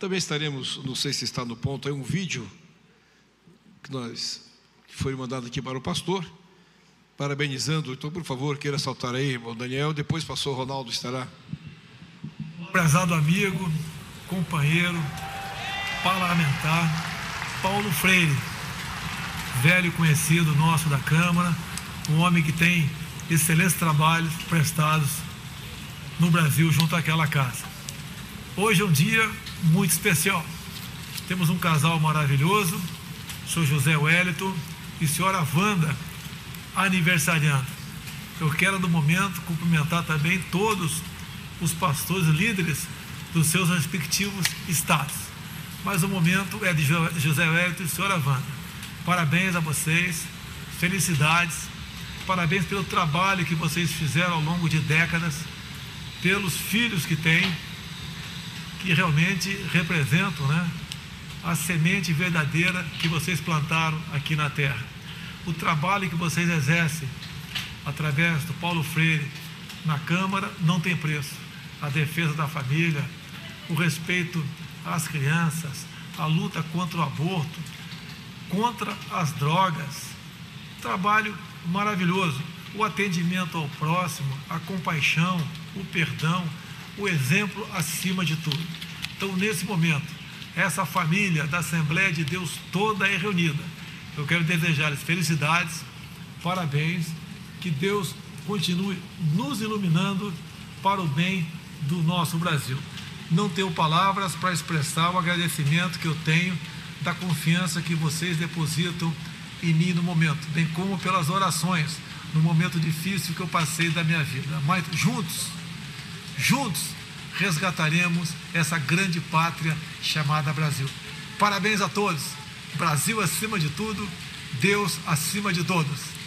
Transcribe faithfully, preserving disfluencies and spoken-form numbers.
Também estaremos, não sei se está no ponto, aí um vídeo que nós que foi mandado aqui para o pastor, parabenizando. Então, por favor, queira saltar aí, irmão Daniel. Depois, pastor Ronaldo estará. Prezado amigo, companheiro, parlamentar, Paulo Freire, velho conhecido nosso da Câmara, um homem que tem excelentes trabalhos prestados no Brasil junto àquela casa. Hoje é um dia muito especial. Temos um casal maravilhoso, senhor José Wellington e senhora Wanda, aniversariando. Eu quero, no momento, cumprimentar também todos os pastores líderes dos seus respectivos estados. Mas o momento é de José Wellington e senhora Wanda. Parabéns a vocês, felicidades, parabéns pelo trabalho que vocês fizeram ao longo de décadas, pelos filhos que têm, que realmente representam, né, a semente verdadeira que vocês plantaram aqui na terra. O trabalho que vocês exercem através do Paulo Freire na Câmara não tem preço. A defesa da família, o respeito às crianças, a luta contra o aborto, contra as drogas, trabalho maravilhoso, o atendimento ao próximo, a compaixão, o perdão, o exemplo acima de tudo. Então, nesse momento, essa família da Assembleia de Deus toda é reunida. Eu quero desejar-lhes felicidades, parabéns, que Deus continue nos iluminando para o bem do nosso Brasil. Não tenho palavras para expressar o agradecimento que eu tenho da confiança que vocês depositam em mim no momento, bem como pelas orações no momento difícil que eu passei da minha vida. Mas juntos, juntos, resgataremos essa grande pátria chamada Brasil. Parabéns a todos. Brasil acima de tudo, Deus acima de todos.